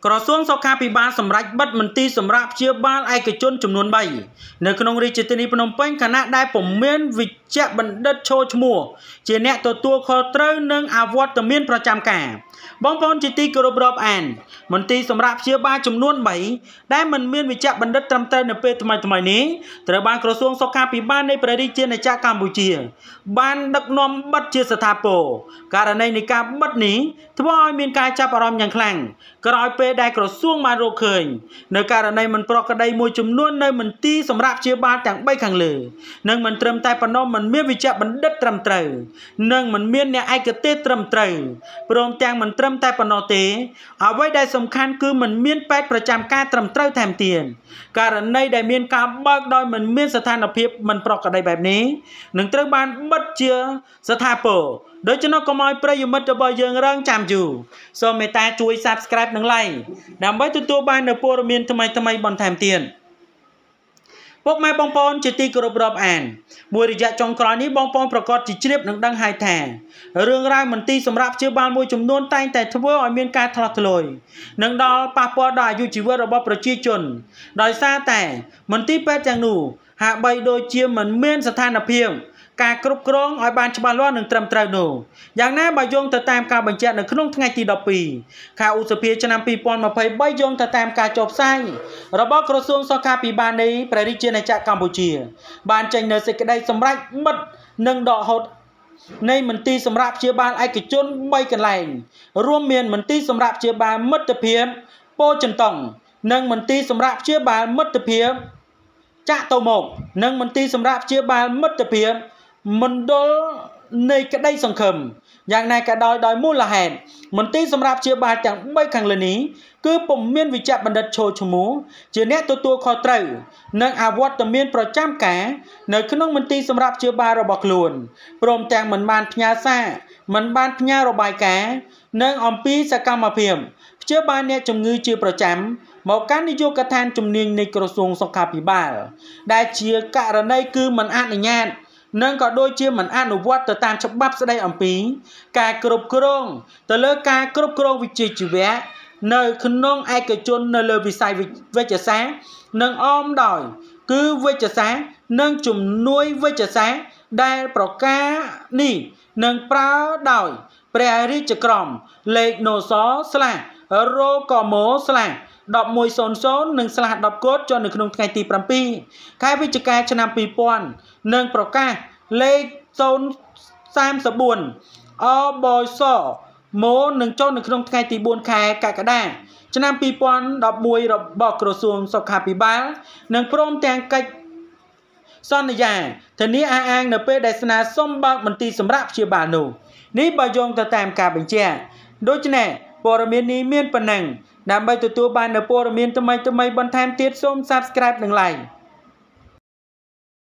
ក្រសួងសុខាភិបាលសម្រាប់បិទមន្ទីរសម្រាប់ព្យាបាលឯកជនចំនួន3នៅក្នុងរាជធានីភ្នំពេញខណៈដែលពុំមានវិជ្ជបណ្ឌិតឈរឈ្មោះជាអ្នកទទួលខុសត្រូវនឹងអវត្តមានប្រចាំការបងប្អូនជាទីគោរពរាប់អានមន្ទីរសម្រាប់ព្យាបាលចំនួន3ដែលមិនមានវិជ្ជបណ្ឌិតត្រឹមត្រូវនៅពេលថ្មីៗនេះត្រូវបានក្រសួងសុខាភិបាលនៃព្រះរាជាណាចក្រកម្ពុជាបានដឹកនាំបិទជាស្ថាពរករណីនៃការបិទនេះធ្វើឲ្យមានការចាប់អារម្មណ៍យ៉ាងខ្លាំងក្រោយពេលដែលក្រសួងបានរកឃើញនៅករណីមិនប្រក្រតីមួយចំនួននៅមន្ទីរសម្រាប់ព្យាបាលទាំង3ខាងលើនិងមិនត្រឹមតែប៉ុណ្ណោះមិនមានវិជ្ជបណ្ឌិតត្រឹមត្រូវនិងមិនមានអ្នកឯកទេសត្រឹមត្រូវព្រមទាំងមិនត្រឹមតែប៉ុណ្ណោះទេអ្វីដែលសំខាន់គឺមិនមានពេទ្យប្រចាំការត្រឹមត្រូវថែមទៀតករណីដែលមានការបើកដោយមិនមានស្ថានភាពមិនប្រក្រតីបែបនេះនឹងត្រូវបានបិទជាស្ថាពរដូច្នោះកុំឲ្យប្រិយមិត្តរបស់យើងរងចាំយូរសូមមេត្តាជួយ Subscribe និង Like ដើម្បីទទួលបាននូវព័ត៌មានថ្មីៗបន្ថែមទៀតពុកម៉ែបងប្អូនជាទីគោរពរាប់អានមួយរយៈចុងក្រោយនេះបងប្អូនប្រកាសជាជ្រាបនឹងដឹងហើយថារឿងរ៉ាវមន្ទីរសម្រាប់ព្យាបាលមួយចំនួនតែងតែធ្វើឲ្យមានការថ្លោះថ្លួយនិងដល់ប៉ះពាល់ដល់អាយុជីវិតរបស់ប្រជាជនដោយសារតែមន្ទីរពេទ្យទាំងនោះហាក់បីដូចជាមិនមានស្ថានភាពការគ្រប់គ្រងឲ្យបានច្បាស់លាស់និងត្រឹមត្រូវនោះយ៉ាងណាបើយោងទៅតាមការបញ្ជាក់នៅក្នុងថ្ងៃទី12ខែឧសភាឆ្នាំ2023យោងទៅតាមការចុះផ្សាយរបស់ក្រសួងសុខាភិបាលនៃព្រះរាជាណាចក្រកម្ពុជាបានចេញនូវសេចក្តីសម្រេចបិទនិងដកហូតនៃមន្ទីរសម្រាប់ព្យាបាលឯកជន3កន្លែងរួមមានមន្ទីរសម្រាប់ព្យាបាលមិត្តភាពពោធិ៍ចិនតុងនិងមន្ទីរសម្រាប់ព្យាបាលមិត្តភាពចាក់តោមុខនិងមន្ទីរសម្រាប់ព្យាបាលមិត្តភាពមណ្ឌលនៃក្តីសង្ឃឹមយ៉ាងណាក៏ដោយមូលហេតុមន្ទីរសម្រាប់ព្យាបាលទាំង3ខាងលើនេះគឺពុំមានវិជ្ជបណ្ឌិតឈរឈ្មោះជាអ្នកទទួលខុសត្រូវនិងអវត្តមានប្រចាំការនៅក្នុងមន្ទីរសម្រាប់ព្យាបាលរបស់ខ្លួនព្រមទាំងមិនបានផ្ញើសារមិនបានផ្ញើរបាយការណ៍និងអំពីសកម្មភាពព្យាបាលអ្នកជំងឺជាប្រចាំមកកាន់នាយកដ្ឋានជំនាញនៃក្រសួងសុខាភិបាលដែលជាករណីគឺមិនអនុញ្ញាតនិងក៏ដូចជាមិនអនុវត្តទៅតាមច្បាប់ស្តីអំពីការគ្រប់គ្រងទៅលើការគ្រប់គ្រងវិជ្ជាជីវៈនៅក្នុងឯកជននៅលើវិស័យវេជ្ជសាស្ត្រនិងអមដោយគឺវេជ្ជសាស្ត្រនិងជំនួយវេជ្ជសាស្ត្រដែលប្រការនេះនឹងប្រើដោយព្រះរាជក្រមលេខនស/រកម/1100និង/10កូដចុះនៅក្នុងថ្ងៃទី7ខែវិច្ឆិកាឆ្នាំ2000និងប្រកាសលេខ034អបសមកនឹងចុះនៅក្នុងថ្ងៃទី4ខែកក្កដាឆ្នាំ2011របស់ក្រសួងសុខាភិបាលនិងព្រមទាំងកិច្ចសន្យាធានាអះអាងនៅពេលដែលស្នើសុំបើកមន្ទីរសម្រាប់ព្យាបាលនោះនេះបើយោងទៅតាមការបញ្ជាក់ដូច្នេះព័ត៌មាននេះមានប៉ុណ្ណឹងដើម្បីទទួលបាននូវព័ត៌មានថ្មីៗបន្ថែមទៀតសូម Subscribe និង Like